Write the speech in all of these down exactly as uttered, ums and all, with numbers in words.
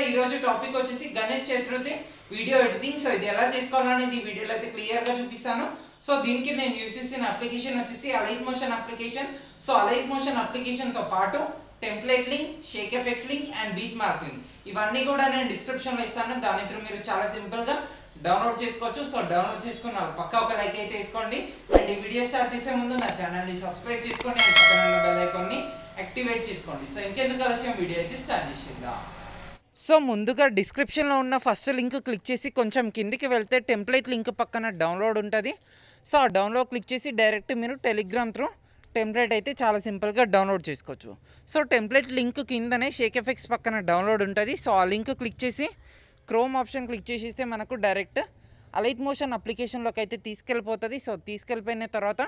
ఈ రోజు టాపిక్ వచ్చేసి Ganesh Chaturthi video editing. So ఇది ఎలా చేసుకోవాలనేది ఈ వీడియోలో అయితే క్లియర్ గా చూపిస్తాను. సో దీనికి నేను యూస్ చేసిన అప్లికేషన్ వచ్చేసి Alight Motion application. So Alight Motion application తో పాటు template link, shake effects link and beat mark link ఇవన్నీ కూడా నేను డిస్క్రిప్షన్ లో ఇస్తాను. దాని త్రూ మీరు చాలా సింపుల్ గా డౌన్లోడ్ చేసుకోవచ్చు. సో డౌన్లోడ్ చేసుకున్నారు పక్కా ఒక లైక్ అయితే వేసుకోండి. అండ్ ఈ వీడియో స్టార్ట్ చేసే ముందు నా ఛానల్ ని సబ్స్క్రైబ్ చేసుకోండి అండ్ పక్కన ఉన్న బెల్ ఐకాన్ ని యాక్టివేట్ చేసుకోండి. సో ఇంకెందుకు ఆలస్యం, వీడియో అయితే స్టార్ట్ చేసేద్దాం. సో ముందుగా డిస్క్రిప్షన్లో ఉన్న ఫస్ట్ లింక్ క్లిక్ చేసి కొంచెం కిందికి వెళ్తే టెంప్లెట్ లింక్ పక్కన డౌన్లోడ్ ఉంటుంది. సో ఆ డౌన్లోడ్ క్లిక్ చేసి డైరెక్ట్ మీరు టెలిగ్రామ్ త్రూ టెంప్లెట్ అయితే చాలా సింపుల్గా డౌన్లోడ్ చేసుకోవచ్చు. సో టెంప్లెట్ లింక్ కిందనే షేక్ ఎఫెక్ట్స్ పక్కన డౌన్లోడ్ ఉంటుంది. సో ఆ లింక్ క్లిక్ చేసి క్రోమ్ ఆప్షన్ క్లిక్ చేసేస్తే మనకు డైరెక్ట్ అలైట్ మోషన్ అప్లికేషన్లోకి అయితే తీసుకెళ్ళిపోతుంది. సో తీసుకెళ్ళిపోయిన తర్వాత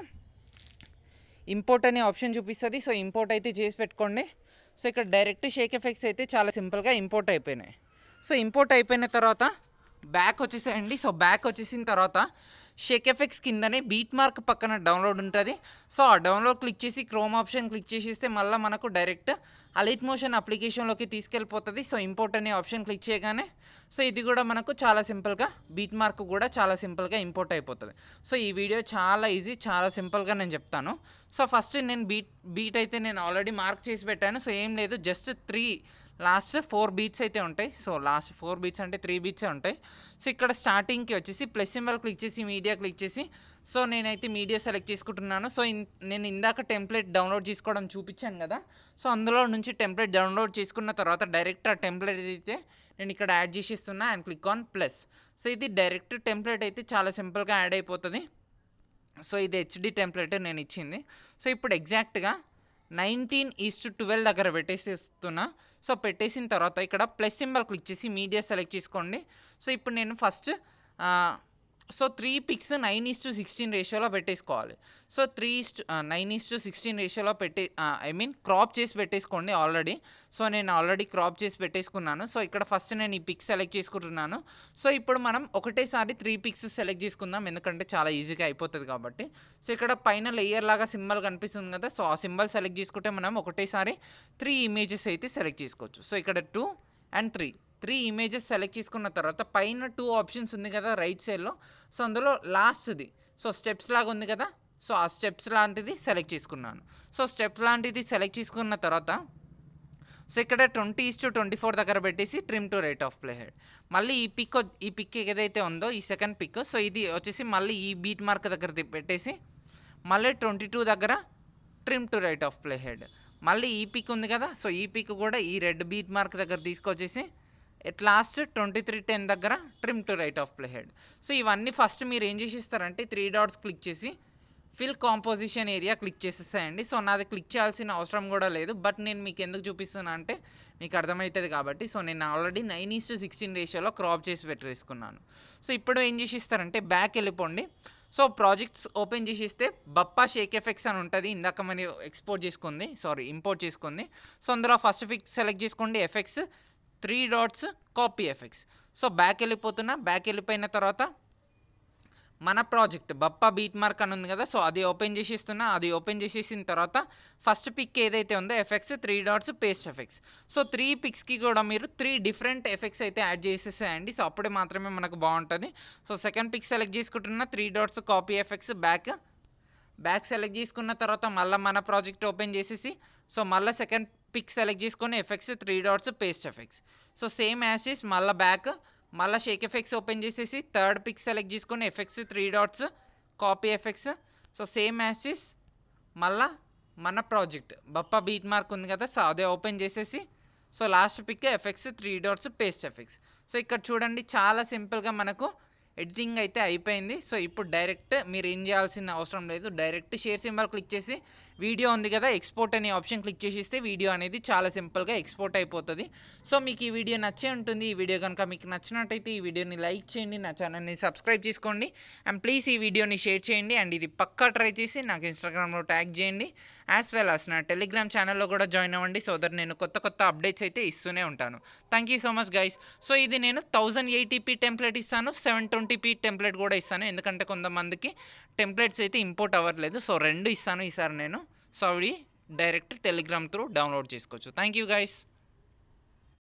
ఇంపోర్ట్ అనే ఆప్షన్ చూపిస్తుంది. సో ఇంపోర్ట్ అయితే చేసి పెట్టుకోండి. సో ఇక్కడ డైరెక్ట్ షేక్ ఎఫెక్ట్స్ అయితే చాలా సింపుల్గా ఇంపోర్ట్ అయిపోయినాయి. సో ఇంపోర్ట్ అయిపోయిన తర్వాత బ్యాక్ వచ్చేసేయండి. సో బ్యాక్ వచ్చేసిన తర్వాత షేక్ ఎఫెక్ట్స్ కిందనే బీట్ మార్క్ పక్కన డౌన్లోడ్ ఉంటుంది. సో ఆ డౌన్లోడ్ క్లిక్ చేసి క్రోమ్ ఆప్షన్ క్లిక్ చేసేస్తే మళ్ళీ మనకు డైరెక్ట్ అలైట్ మోషన్ అప్లికేషన్లోకి తీసుకెళ్ళిపోతుంది. సో ఇంపోర్ట్ అనే ఆప్షన్ క్లిక్ చేయగానే సో ఇది కూడా మనకు చాలా సింపుల్గా బీట్ మార్క్ కూడా చాలా సింపుల్గా ఇంపోర్ట్ అయిపోతుంది. సో ఈ వీడియో చాలా ఈజీ, చాలా సింపుల్గా నేను చెప్తాను. సో ఫస్ట్ నేను బీట్ బీట్ అయితే నేను ఆల్రెడీ మార్క్ చేసి పెట్టాను. సో ఏం లేదు, just three last four beats అయితే ఉంటాయి. సో లాస్ట్ ఫోర్ బీట్స్ అంటే త్రీ బీట్సే ఉంటాయి. సో ఇక్కడ స్టార్టింగ్కి వచ్చేసి ప్లస్ సింబల్ క్లిక్ చేసి మీడియా క్లిక్ చేసి సో నేనైతే మీడియా సెలెక్ట్ చేసుకుంటున్నాను. సో నేను ఇందాక టెంప్లెట్ డౌన్లోడ్ చేసుకోవడం చూపించాను కదా, సో అందులో నుంచి టెంప్లెట్ డౌన్లోడ్ చేసుకున్న తర్వాత డైరెక్ట్ ఆ టెంప్లెట్ అయితే నేను ఇక్కడ యాడ్ చేసిస్తున్నా and click on plus. So ఇది డైరెక్ట్ టెంప్లెట్ అయితే చాలా సింపుల్గా యాడ్ అయిపోతుంది. సో ఇది హెచ్డి టెంప్లెట్ నేను ఇచ్చింది. సో ఇప్పుడు ఎగ్జాక్ట్గా నైన్టీన్ ఈస్ టు ట్వెల్వ్ దగ్గర పెట్టేసేస్తున్నా. సో పెట్టేసిన తర్వాత ఇక్కడ ప్లస్ సింబల్ క్లిక్ చేసి మీడియా సెలెక్ట్ చేసుకోండి. సో ఇప్పుడు నేను first so three pics nine is to sixteen రేషియోలో పెట్టేసుకోవాలి. So three is to nine is to sixteen రేషియోలో పెట్టే ఐ మీన్ క్రాప్ చేసి పెట్టేసుకోండి ఆల్రెడీ. సో నేను ఆల్రెడీ క్రాప్ చేసి పెట్టేసుకున్నాను. సో ఇక్కడ ఫస్ట్ నేను ఈ పిక్స్ సెలెక్ట్ చేసుకుంటున్నాను. సో ఇప్పుడు మనం ఒకటేసారి త్రీ పిక్స్ సెలెక్ట్ చేసుకుందాం, ఎందుకంటే చాలా ఈజీగా అయిపోతుంది కాబట్టి. సో ఇక్కడ పైన లేయర్ లాగా సింబల్ కనిపిస్తుంది కదా, సో ఆ సింబల్ సెలెక్ట్ చేసుకుంటే మనం ఒకటేసారి త్రీ ఇమేజెస్ అయితే సెలెక్ట్ చేసుకోవచ్చు. సో ఇక్కడ two and three three images select చేసుకున్న తర్వాత పైన టూ ఆప్షన్స్ ఉంది కదా రైట్ సైడ్లో, సో అందులో లాస్ట్ది సో స్టెప్స్ లాగా ఉంది కదా, సో ఆ స్టెప్స్ లాంటిది సెలెక్ట్ చేసుకున్నాను. సో స్టెప్ లాంటిది సెలెక్ట్ చేసుకున్న తర్వాత సో ఇక్కడ twenty is to twenty four దగ్గర పెట్టేసి trim to right of play head. మళ్ళీ ఈ పిక్ ఈ పిక్ ఏదైతే ఉందో ఈ సెకండ్ పిక్, సో ఇది వచ్చేసి మళ్ళీ ఈ బీట్ మార్క్ దగ్గర పెట్టేసి మళ్ళీ ట్వంటీ టూ దగ్గర trim to right of play head. మళ్ళీ ఈ పిక్ ఉంది కదా, సో ఈ పిక్ కూడా ఈ రెడ్ బీట్ మార్క్ దగ్గర తీసుకొచ్చేసి at last twenty three ten దగ్గర trim to right of play head. So ఇవన్నీ ఫస్ట్ మీరు ఏం చేసిస్తారంటే త్రీ డాట్స్ క్లిక్ చేసి ఫిల్ కాంపోజిషన్ ఏరియా క్లిక్ చేసేసాయండి. సో నాది క్లిక్ చేయాల్సిన అవసరం కూడా లేదు, బట్ నేను మీకు ఎందుకు చూపిస్తున్నా అంటే మీకు అర్థమవుతుంది కాబట్టి. సో నేను already nine is to sixteen రేషియోలో క్రాప్ చేసి పెట్టేసుకున్నాను. సో ఇప్పుడు ఏం చేసిస్తారంటే బ్యాక్ వెళ్ళిపోండి. సో ప్రాజెక్ట్స్ ఓపెన్ చేసిస్తే బప్పా షేక్ ఎఫెక్ట్స్ అని ఉంటుంది, ఇందాక మనం ఎక్స్పోర్ట్ చేసుకుంది సారీ ఇంపోర్ట్ చేసుకుంది. సో అందులో ఫస్ట్ ఫిక్స్ సెలెక్ట్ చేసుకోండి, effects three dots copy effects. So back వెళ్ళిపోతున్నా. బ్యాక్ వెళ్ళిపోయిన తర్వాత మన ప్రాజెక్ట్ బప్పా బీట్ మార్క్ అని ఉంది కదా, సో అది ఓపెన్ చేసేస్తున్నా. అది ఓపెన్ చేసేసిన తర్వాత ఫస్ట్ పిక్ ఏదైతే ఉందో effects three dots paste effects. So three పిక్స్కి కూడా మీరు త్రీ డిఫరెంట్ ఎఫెక్ట్స్ అయితే యాడ్ చేసేసేయండి. సో అప్పుడే మాత్రమే మనకు బాగుంటుంది. సో సెకండ్ పిక్ సెలెక్ట్ చేసుకుంటున్నా, three dots copy effects back back select చేసుకున్న తర్వాత మళ్ళీ మన ప్రాజెక్ట్ ఓపెన్ చేసేసి సో మళ్ళీ సెకండ్ పిక్ సెలెక్ట్ చేసుకొని effects three dots paste effects. So same as is మళ్ళీ బ్యాక్ మళ్ళీ షేక్ ఎఫెక్ట్స్ ఓపెన్ చేసేసి థర్డ్ పిక్ సెలెక్ట్ చేసుకొని effects three dots copy effects. So same as is మళ్ళీ మన project Bappa beat mark ఉంది కదా, so అదే ఓపెన్ చేసేసి so last pic effects three dots paste effects. So ఇక్కడ చూడండి చాలా సింపుల్గా మనకు ఎడిటింగ్ అయితే అయిపోయింది. సో ఇప్పుడు డైరెక్ట్ మీరు ఏం చేయాల్సిన అవసరం లేదు, డైరెక్ట్ షేర్ సింబల్ క్లిక్ చేసి వీడియో ఉంది కదా ఎక్స్పోర్ట్ అనే ఆప్షన్ క్లిక్ చేసిస్తే వీడియో అనేది చాలా సింపుల్గా ఎక్స్పోర్ట్ అయిపోతుంది. సో మీకు ఈ వీడియో నచ్చే ఉంటుంది. ఈ వీడియో కనుక మీకు నచ్చినట్టయితే ఈ వీడియోని లైక్ చేయండి, నా ఛానల్ని సబ్స్క్రైబ్ చేసుకోండి అండ్ ప్లీజ్ ఈ వీడియోని షేర్ చేయండి. అండ్ ఇది పక్కా ట్రై చేసి నాకు ఇన్స్టాగ్రామ్లో ట్యాగ్ చేయండి, యాజ్ వెల్ యాజ్ నా టెలిగ్రామ్ ఛానల్లో కూడా జాయిన్ అవ్వండి. సో దట్ నేను కొత్త కొత్త అప్డేట్స్ అయితే ఇస్తూనే ఉంటాను. Thank you so much guys. So ఇది నేను థౌజండ్ ఎయిటీపీ టెంప్లెట్ ఇస్తాను, సెవెన్ ట్వంటీపీ టెంప్లెట్ కూడా ఇస్తాను, ఎందుకంటే కొంతమందికి టెంప్లెట్స్ అయితే ఇంపోర్ట్ అవ్వట్లేదు. సో రెండు ఇస్తాను ఈసారి నేను. సో అవి డైరెక్ట్ టెలిగ్రామ్ త్రూ డౌన్లోడ్ చేసుకోవచ్చు. Thank you guys.